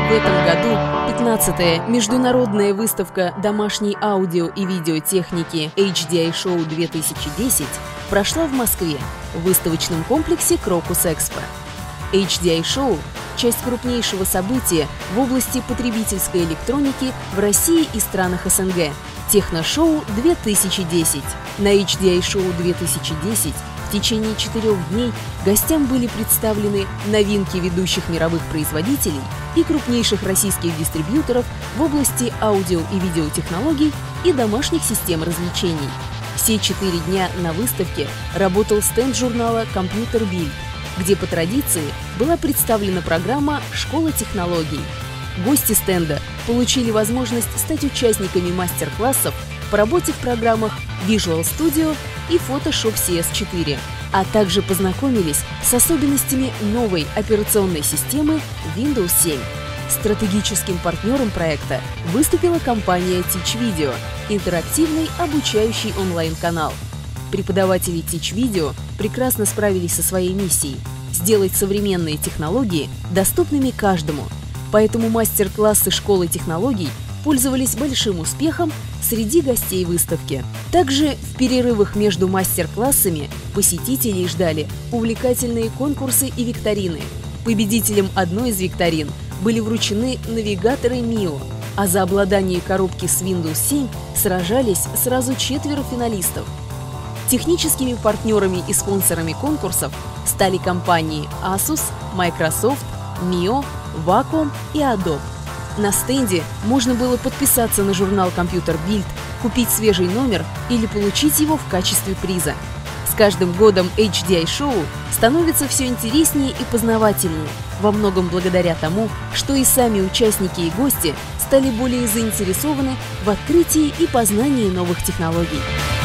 В этом году 15-я международная выставка домашней аудио и видеотехники HDI Show 2010 прошла в Москве в выставочном комплексе Крокус Экспо. HDI Show – часть крупнейшего события в области потребительской электроники в России и странах СНГ – Техношоу 2010. На HDI Show 2010 в течение 4 дней гостям были представлены новинки ведущих мировых производителей и крупнейших российских дистрибьюторов в области аудио и видеотехнологий и домашних систем развлечений. Все 4 дня на выставке работал стенд журнала «Компьютер Билд», где по традиции была представлена программа «Школа технологий». Гости стенда получили возможность стать участниками мастер-классов по работе в программах Visual Studio и Photoshop CS4, а также познакомились с особенностями новой операционной системы Windows 7. Стратегическим партнером проекта выступила компания Teach Video, интерактивный обучающий онлайн-канал. Преподаватели Teach Video прекрасно справились со своей миссией – сделать современные технологии доступными каждому. Поэтому мастер-классы школы технологий пользовались большим успехом среди гостей выставки. Также в перерывах между мастер-классами посетителей ждали увлекательные конкурсы и викторины. Победителям одной из викторин были вручены навигаторы Mio, а за обладание коробки с Windows 7 сражались сразу 4 финалистов. Техническими партнерами и спонсорами конкурсов стали компании Asus, Microsoft, Mio, Wacom и Adobe. На стенде можно было подписаться на журнал «Компьютер Билд», купить свежий номер или получить его в качестве приза. С каждым годом HDI Show становится все интереснее и познавательнее, во многом благодаря тому, что и сами участники и гости стали более заинтересованы в открытии и познании новых технологий.